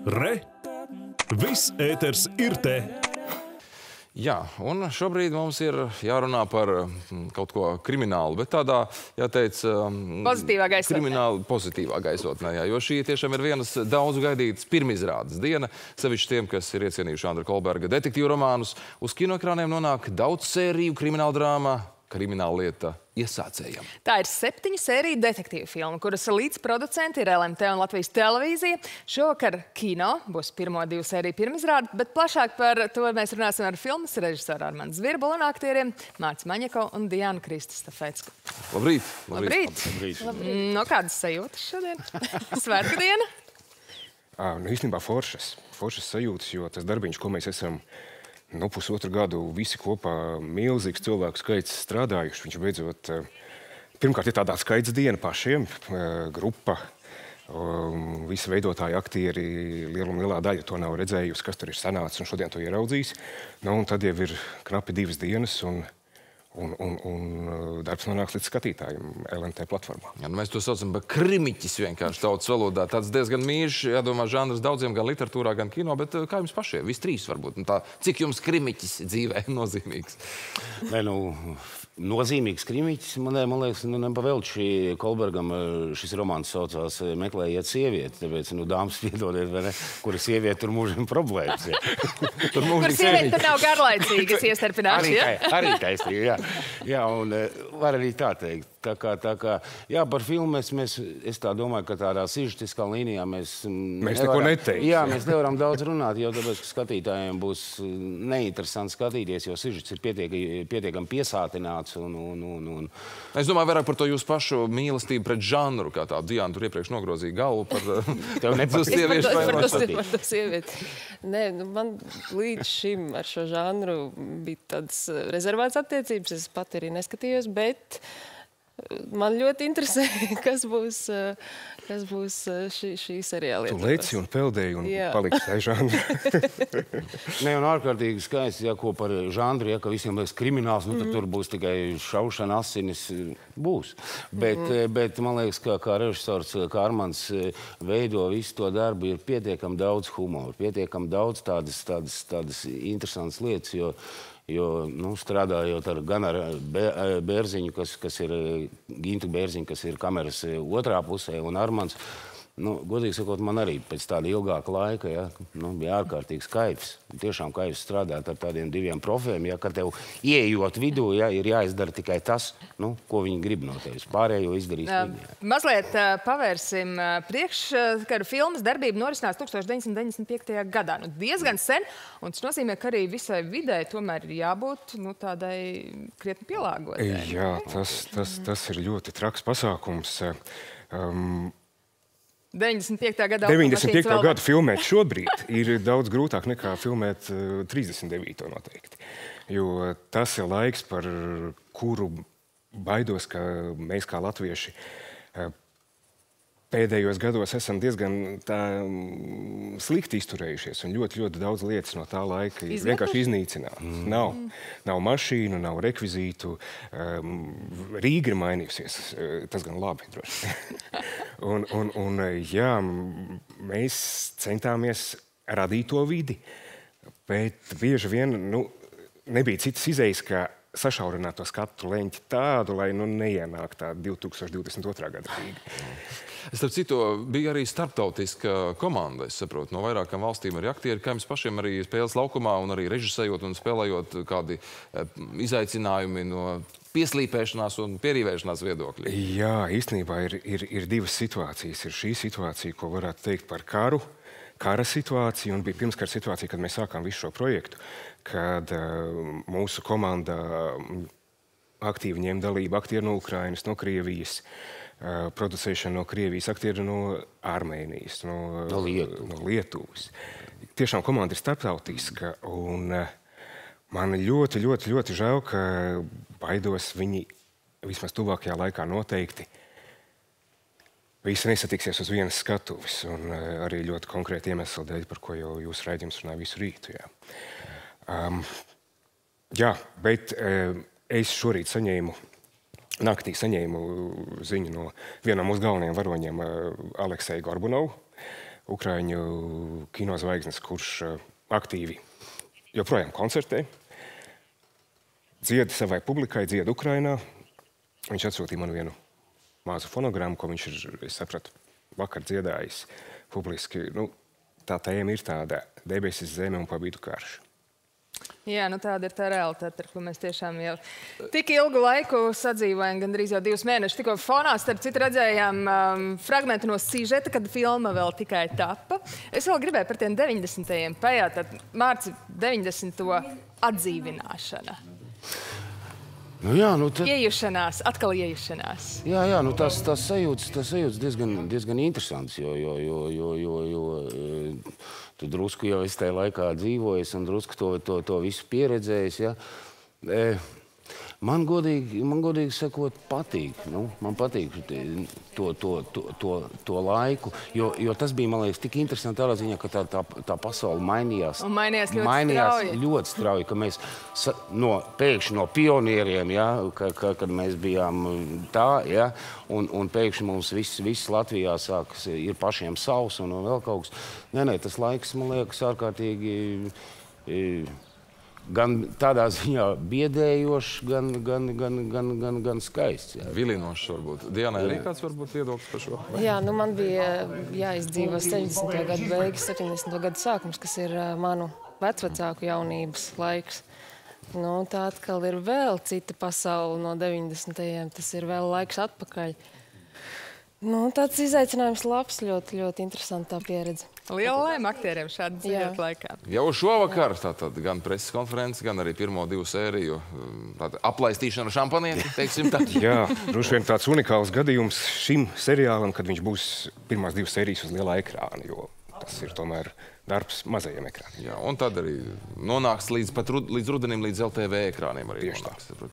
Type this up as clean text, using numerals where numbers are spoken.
Re! Viss ēters ir te! Jā, un šobrīd mums ir jārunā par kaut ko kriminālu, bet tādā, jāteic, pozitīvā gaisotnē. Krimināli pozitīvā gaisotnē, jā, jo šī tiešām ir vienas daudz gaidītas pirmizrādes diena, sevišķi tiem, kas ir iecienījuši Andra Kolberga detektīvu romānus. Uz kinoekrāniem nonāk daudz sēriju krimināla drāma, Krimināla lieta iesācējam. Tā ir 7 sēriju detektīvu filma, kuras līdzproducenti ir LMT un Latvijas televīzija. Šovakar kino būs pirmo 2 sēriju pirmizrāde, bet plašāk par to mēs runāsim ar filmas režisoru Armandu Zvirbulu un aktieriem Mārcis Maņeko un Diānu Krististafecku. Labrīt! Labrīt! No kādas sajūtas šodien? Svētku diena? Īstenībā foršas sajūtas, jo tas darbiņš, ko mēs esam pusotru gadu visi kopā milzīgs cilvēku skaits strādājuši. Viņš beidzot, pirmkārt, ir tādā skaits diena pašiem, grupa, visi veidotāji aktieri, lielā daļa to nav redzējusi, kas tur ir sanācis un šodien to ieraudzīs. Un tad jau ir knapi 2 dienas un darbs nonāks līdz skatītājiem LMT platformā. Jā, mēs to saucam par krimiķis vienkārši tautas valodā. Tāds diezgan mīļš, jādomā, žanrs daudziem gan literatūrā, gan kino, bet kā jums pašiem? Visi 3 varbūt. Cik jums krimiķis dzīvē nozīmīgs? Nozīmīgs krimiķis, man liekas, nepavēlči Kolbergam šis romāns saucās Meklējiet sievieti, tāpēc, dāmas piedodiet, vai ne, kura sieviete tur mūžiem problēmas. Kur sieviete tur nav garlaicīgas iestarpināšas, ja? Arī taisnīgi, jā. Jā, un var arī tā teikt. Tā kā, jā, par filmu es tā domāju, ka tādā sižetiskā līnijā mēs neko neteiksim. Jā, mēs nevaram daudz runāt, jau tāpēc, ka skatītājiem būs neinteresanti skatīties, jo sižets ir pietiekami piesātināts. Es domāju vairāk par to jūsu pašu mīlestību pret žanru, kā tā Diana tur iepriekš nogrozīja galvu par sieviešu par to sievieti. Nē, man līdz šim ar šo žanru bija tāds rezervēts attiecības. Es pat arī neskatījos, bet man ļoti interesē, kas būs šī seriāla. Tu leci un peldēji un paliksi tai žanru. Nē, un ārkārtīgi skaisti, ja ko par žanru, ja ka visiem liekas krimināls, tad tur būs tikai šaušana, asinis būs. Bet man liekas, ka kā režisors, kā Armands veido visu to darbu, ir pietiekami daudz humoru, pietiekami daudz tādas interesantas lietas, jo strādājot gan ar Bērziņu, kas ir Gintu Bērziņu, kas ir kameras otrā pusē, un Armands, godīgi sakot, man arī pēc tāda ilgāka laika, bija ārkārtīgs kaifs. Tiešām kaifs strādāt ar tādiem 2 profiem, ka tev ieejot vidū, ir jāizdara tikai tas, ko viņi grib no tevis. Pārējo izdarīs viņi. Mazliet pavērsim priekškaru filmas darbību norisinās 1995. gadā. Diezgan sen, un tas nozīmē, ka arī visai vidē tomēr ir jābūt tādai krietni pielāgotai. Jā, tas ir ļoti traks pasākums. 95. gadā 95. gadu filmēt šobrīd ir daudz grūtāk nekā filmēt 39. noteikti. Jo tas ir laiks, par kuru baidos, ka mēs kā latvieši pēdējos gados esam diezgan slikti izturējušies, un ļoti daudz lietas no tā laika ir vienkārši iznīcinātas. Nav mašīnu, nav rekvizītu. Rīga ir mainījusies, tas gan labi, droši. Jā, mēs centāmies radīt to vidi, bet bieži vien nebija citas izejas, kā sašaurināt to skatu leņķi tādu, lai neienāk tā 2022. gada Rīga. Starp citu, bija arī starptautiska komanda, es saprotu, no vairākām valstīm arī aktieri, kā jums pašiem arī spēles laukumā un arī režisējot un spēlējot kādi izaicinājumi no pieslīpēšanās un pierīvēšanās viedokļa? Jā, īstenībā ir 2 situācijas. Ir šī situācija, ko varētu teikt par kara situāciju, un bija pirmskara situācija, kad mēs sākām visu šo projektu, kad mūsu komanda aktīvi ņēma dalību aktieri no Ukrainas, no Krievijas, producēšana no Krievijas, aktieri no Armēnijas, no Lietuvas. Tiešām komanda ir starptautiska, un man ļoti žēl, ka baidos viņi vismaz tuvākajā laikā noteikti visi nesatiksies uz vienas skatuves, un arī ļoti konkrēti iemesli dēļ, par ko jau jūs raidījums runāja visu rītu. Jā, bet es šorīt naktī saņēmu ziņu no viena no mūsu galvenajiem varoņiem, Alekseju Gorbunovu, Ukraiņu kinozvaigznes, kurš aktīvi joprojām koncertē, dzied savai publikai, dzied Ukrainā. Viņš atsūtīja man vienu mazu fonogrammu, ko viņš ir, es sapratu, vakar dziedājis publiski. Nu, tā tēma ir tāda: debesis, zeme un pabīdu karš. Jā, nu tāda ir tā realitāte, ar ko mēs tiešām jau tik ilgu laiku sadzīvojam, gandrīz jau 2 mēnešus. Tikko fonā, starp citu, redzējām fragmentu no sižeta, kad filma vēl tikai tapa. Es vēl gribēju par tiem 90. pajautāt, Mārci, 90. atdzīvināšana. Nu jā, nu tad... Iejušanās, atkal iejušanās. Jā, nu tas sajūtas diezgan interesants, jo tu drusku jau esi tajā laikā dzīvojis un drusku to visu pieredzējis, ja. Man godīgi sakot patīk, nu, man patīk to laiku, jo tas bija, man liekas, tik interesanti tādā ziņā, ka tā pasaule mainījās. Un mainījās ļoti strauji, ka mēs pēkšņi no pionieriem, ja, kad mēs bijām tā, ja, un pēkšņi mums viss Latvijā sākas, ir pašiem savs un vēl kaut kas. Nē, tas laiks, man liekas, ārkārtīgi gan tādā ziņā biedējošs, gan skaists. Jā. Vilinošs varbūt. Dianai arī kāds varbūt viedoklis par šo? Jā, nu man bija jāizdzīvo 70. gadu beigas, 70. gadu sākums, kas ir manu vecvecāku jaunības laiks. Nu, tā atkal ir vēl cita pasaule no 90. Tas ir vēl laiks atpakaļ. Nu, tāds izaicinājums labs, ļoti, ļoti interesanta pieredze. Liela laime aktieriem šādi dzīvot laikā. Jau šovakar tātad gan preses konferences, gan arī pirmo 2 sēriju aplaistīšana šampanieti, teiksim tā. Jā, droši vien tāds unikāls gadījums šim seriālam, kad viņš būs pirmās 2 sērijas uz lielā ekrāna, jo tas ir tomēr darbs mazajiem ekrāniem. Jā, un tad arī nonāks līdz rudenim, līdz LTV ekrāniem arī nonāks.